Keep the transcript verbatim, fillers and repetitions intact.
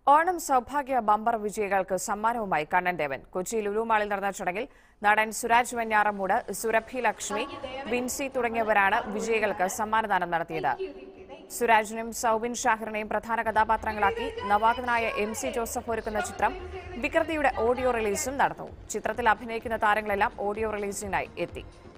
Onam Sowbhagya bumper വിജയികൾക്ക് സമ്മാനവുമായി കണ്ണൻ ദേവൻ. കൊച്ചി ലുലു മാളിൽ നടന്ന ചടങ്ങിൽ നടൻ സുരാജ് വെഞ്ഞാറമൂട്, സുരഭി ലക്ഷ്മി, വിൻസി തുടങ്ങിയവരാണ് വിജയികൾക്ക് സമ്മാനദാനം നടത്തിയത്. സുരാജിനെയും സൗബിൻ ഷാഹിറിനെയും പ്രധാന കഥാപാത്രങ്ങളാക്കി നവാഗതനായ എം സി ജോസഫ് ഒരുക്കുന്ന ചിത്രം വികൃതിയുടെ ഓഡിയോ റിലീസും നടന്നു. ചിത്രത്തിൽ അഭിനയിക്കുന്ന താരങ്ങളെല്ലാം ഓഡിയോ റിലീസിനായി എത്തി.